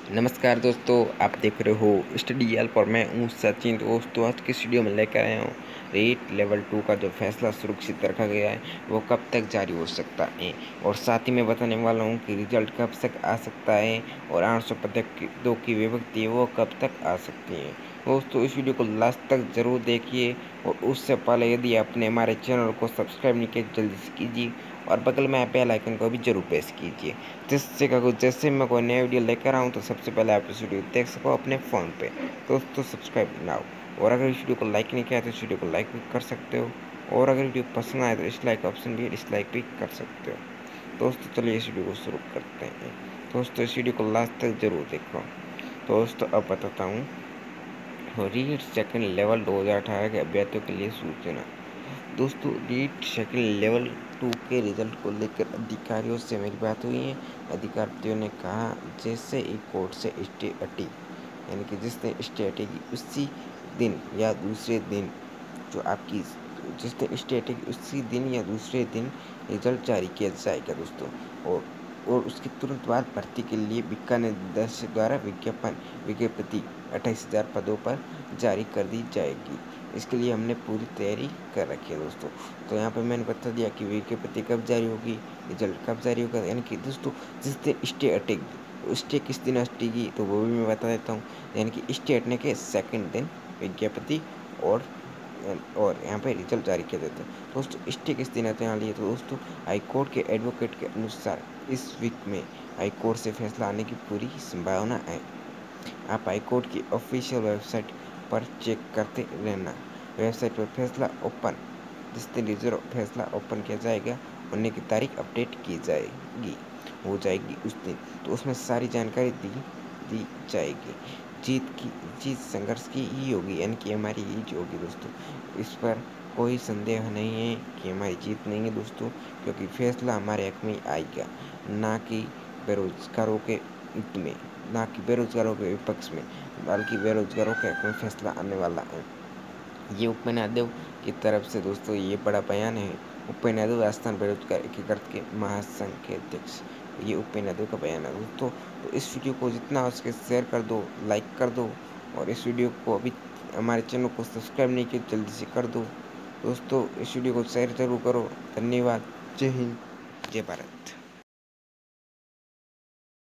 नमस्कार दोस्तों, आप देख रहे हो स्टडी एल पर मैं हूँ सचिन। दोस्तों आज की वीडियो में लेकर आया हूँ रीट लेवल 2 का जो फैसला सुरक्षित रखा गया है वो कब तक जारी हो सकता है, और साथ ही मैं बताने वाला हूँ कि रिजल्ट कब तक आ सकता है और 800 पदक दो की विभक्ति है वो कब तक आ सकती है। दोस्तों इस वीडियो को लास्ट तक ज़रूर देखिए, और उससे पहले यदि आपने हमारे चैनल को सब्सक्राइब नहीं किया जल्दी से कीजिए और बगल में बेल आइकन को भी जरूर प्रेस कीजिए, जिससे जैसे मैं कोई नया वीडियो लेकर आऊँ तो सबसे पहले आप इस वीडियो देख सको अपने फ़ोन पे। दोस्तों सब्सक्राइब नाउ, और अगर इस वीडियो को लाइक नहीं किया तो इस वीडियो को लाइक भी कर सकते हो, और अगर वीडियो पसंद आए तो डिसलाइक ऑप्शन भी डिसलाइक भी कर सकते हो। दोस्तों चलिए इस वीडियो को शुरू करते हैं। दोस्तों इस वीडियो को लास्ट तक जरूर देखो। दोस्तों अब बताता हूँ रीट सेकंड लेवल 2018 के अभ्यर्थियों के लिए सूचना। दोस्तों नीट सेकंड लेवल 2 के रिजल्ट को लेकर अधिकारियों से मेरी बात हुई है। अधिकारियों ने कहा जैसे ही कोर्ट से स्टे हटी, यानी कि जिस दिन स्टे हटेगी उसी दिन या दूसरे दिन जो आपकी जिस दिन स्टे हटेगी उसी दिन या दूसरे दिन रिजल्ट जारी किया जाएगा दोस्तों। और उसके तुरंत बाद भर्ती के लिए बीकानेर दर्श द्वारा विज्ञप्ति 28,000 पदों पर जारी कर दी जाएगी। इसके लिए हमने पूरी तैयारी कर रखी है दोस्तों। तो यहाँ पर मैंने बता दिया कि विज्ञप्ति कब जारी होगी, रिजल्ट कब जारी होगा, यानी कि दोस्तों जिस दिन स्टे हटेगी, स्टे किस दिन हटेगी तो वो भी मैं बता देता हूँ। यानी कि स्टे हटने के सेकंड दिन विज्ञप्ति और यहाँ पे रिजल्ट जारी किया जाता है। दोस्तों स्टे किस दिन आते हैं लिए तो दोस्तों हाईकोर्ट के एडवोकेट के अनुसार इस वीक में हाईकोर्ट से फैसला आने की पूरी संभावना है। आप हाईकोर्ट की ऑफिशियल वेबसाइट पर चेक करते रहना। वेबसाइट पर फैसला ओपन, जिस दिन रिजर्व फैसला ओपन किया जाएगा होने की तारीख अपडेट की जाएगी, हो जाएगी उस दिन। तो उसमें सारी जानकारी दी जाएगी। जीत संघर्ष की ही होगी, यानी कि हमारी ही होगी दोस्तों। इस पर कोई संदेह नहीं है कि हमारी जीत नहीं है दोस्तों, क्योंकि फैसला हमारे हक में आएगा, ना कि बेरोजगारों के हित में, ना कि बेरोजगारों के विपक्ष में, बल्कि बेरोजगारों के हक में फैसला आने वाला है। ये उपेन्द्र यादव की तरफ से दोस्तों ये बड़ा बयान है। उपेन्द्र यादव राजस्थान बेरोजगार एकीकृत के महासंघ के अध्यक्ष, ये उपेन्द्र यादव का बयान है दोस्तों। तो इस वीडियो को जितना हो सके शेयर कर दो, लाइक कर दो, और इस वीडियो को अभी हमारे चैनल को सब्सक्राइब नहीं किया जल्दी से कर दो दोस्तों। इस वीडियो को शेयर जरूर करो। धन्यवाद। जय हिंद, जय भारत।